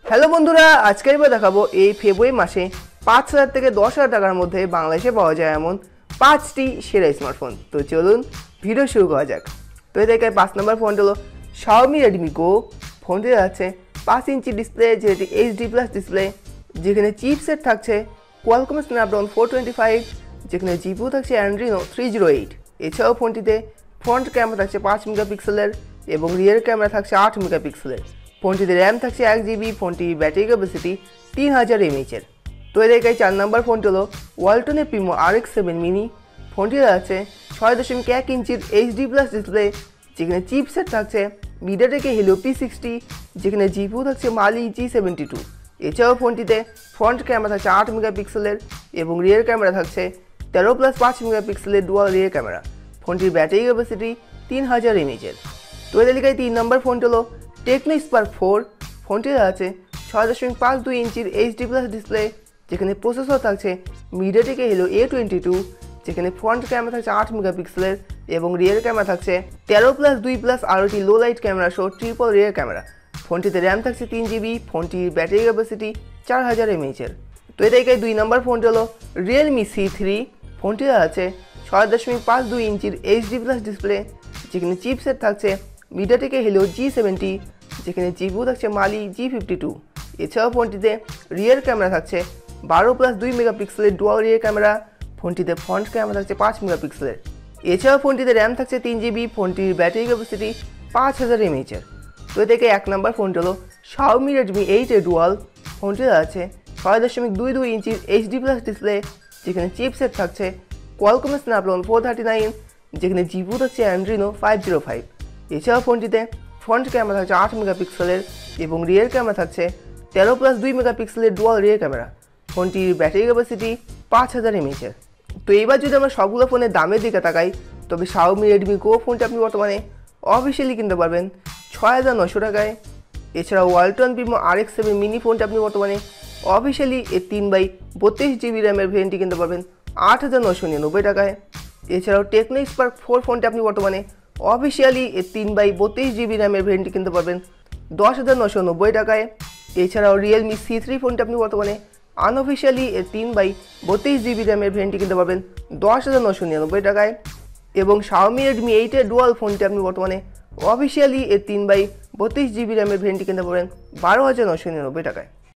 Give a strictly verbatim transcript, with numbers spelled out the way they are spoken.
Hello বন্ধুরা, আজকে আমি দেখাবো এই ফেব্রুয়ারি মাসে পাঁচ হাজার থেকে দশ হাজার টাকার মধ্যে বাংলাদেশে পাওয়া যায় এমন পাঁচটি সেরা স্মার্টফোন। তো চলুন ভিডিও শুরু করা যাক। তো এই দেখে পাঁচ নম্বর ফোনটা হলো Xiaomi Redmi Go। ফোনটি আছে পাঁচ ইঞ্চি ডিসপ্লে, যেটি এইচডি প্লাস ডিসপ্লে, যেখানে চিপসেট থাকছে Qualcomm Snapdragon four twenty five, যেখানে জিপিইউ থাকছে Adreno থ্রি জিরো এইট। এছাড়াও ফোনটিতে ফ্রন্ট ক্যামেরা থাকছে পাঁচ মেগাপিক্সেলের এবং রিয়ার ক্যামেরা থাকছে আট মেগাপিক্সেলের। ফোনটিতে র্যাম থাকছে এক জিবি। ফোনটির ব্যাটারি ক্যাপাসিটি তিন হাজার এমএইচের। তো এর একাই চার নম্বর ফোনটি হলো ওয়ালটনের Primo R X seven mini. ফোনটিতে আছে ছয় দশমিক এক ইঞ্চির এইচডি প্লাস ডিসপ্লে, যেখানে চিপসেট থাকছে মিডিয়াটেকের হেলিও পি সিক্সটি, যেখানে জিপিইউ থাকছে মালি জি সেভেন্টি টু। এছাড়াও ফোনটিতে ফ্রন্ট ক্যামেরা থাকছে আট মেগাপিক্সেলের এবং রিয়ার ক্যামেরা থাকছে তেরো প্লাস পাঁচ মেগাপিক্সেলের ডুয়াল রিয়ার ক্যামেরা। ফোনটির ব্যাটারি ক্যাপাসিটি তিন হাজার এমএইচের। তো এর এলাকায় তিন নম্বর ফোনটি হলো টেকনো স্পার্ক ফোর। ফোনটিতে আছে ছয় দশমিক পাঁচ দুই ইঞ্চির এইচডি প্লাস ডিসপ্লে, যেখানে প্রসেসর থাকছে মিডিয়াটেকের হেলিও এ টোয়েন্টি টু, যেখানে ফ্রন্ট ক্যামেরা থাকছে আট মেগাপিক্সেলের এবং রিয়ার ক্যামেরা থাকছে তেরো প্লাস দুই প্লাস আরোটি লো লাইট ক্যামেরা সহ ট্রিপল রিয়ার ক্যামেরা। ফোনটিতে র্যাম থাকছে তিন জিবি। ফোনটির ব্যাটারি ক্যাপাসিটি চার হাজার এমএইচের। তো এর একাই দুই নম্বর ফোনটি হলো রিয়েলমি সি থ্রি। ফোনটিতে আছে ছয় দশমিক পাঁচ দুই ইঞ্চির এইচডি প্লাস ডিসপ্লে, যেখানে চিপসেট থাকছে মিডিয়াটেকের হেলিও জি সেভেন্টি, যেখানে জিপিইউ থাকছে মালি জি ফিফটি টু। এছাড়াও ফোনটিতে রিয়ার ক্যামেরা থাকছে বারো প্লাস দুই মেগাপিক্সেলের ডুয়াল রিয়ার ক্যামেরা। ফোনটিতে ফ্রন্ট ক্যামেরা থাকছে পাঁচ মেগাপিক্সেলের। এছাড়াও ফোনটিতে র্যাম থাকছে তিন জিবি। ফোনটির ব্যাটারি ক্যাপাসিটি পাঁচ হাজার এমএইচের। তো এ থেকে এক নম্বর ফোনটি হলো Xiaomi Redmi eight A dual. ফোনটিতে আছে ছয় দশমিক দুই দুই ইঞ্চির এইচডি প্লাস ডিসপ্লে, যেখানে চিপসেট থাকছে Qualcomm Snapdragon four thirty nine, যেখানে জিপিইউ থাকছে Adreno ফাইভ জিরো ফাইভ। এছাড়াও ফোনটিতে ফ্রন্ট ক্যামেরা থাকছে আট মেগাপিক্সেলের এবং রিয়ার ক্যামেরা থাকছে তেরো প্লাস দুই মেগাপিক্সেলের ডুয়াল রিয়ার ক্যামেরা। ফোনটির ব্যাটারি ক্যাপাসিটি পাঁচ হাজার এমএইচের। তো এবার যদি আমরা সবগুলো ফোনের দামের দিকে তাকাই, তবে Xiaomi Redmi Go ফোনটি আপনি বর্তমানে অফিসিয়ালি কিনতে পারবেন ছয় হাজার নশো টাকায়। এছাড়াও Walton Primo R X seven mini ফোনটি আপনি বর্তমানে অফিসিয়ালি এর তিন বাই বত্রিশ জিবি র্যামের ভেরিয়েন্টটি কিনতে পারবেন আট হাজার নশো নিরানব্বই টাকায়। এছাড়াও টেকনো স্পার্ক ফোর ফোনটি আপনি বর্তমানে অফিসিয়ালি এর তিন বাই বত্রিশ জিবি র্যামের ভেরিয়েন্টটি কিনতে পারবেন দশ হাজার নশো নব্বই টাকায়। এছাড়াও রিয়েলমি সি থ্রি ফোনটি আপনি বর্তমানে আনঅফিসিয়ালি এর তিন বাই বত্রিশ জিবি র্যামের ভেরিয়েন্টটি কিনতে পারবেন দশ হাজার নশো নিরানব্বই টাকায়। এবং Xiaomi Redmi এইট এর ডুয়াল ফোনটি আপনি বর্তমানে অফিসিয়ালি এর তিন বাই বত্রিশ জিবি র্যামের ভেরিয়েন্টটি কিনতে পারবেন বারো হাজার নশো নিরানব্বই টাকায়।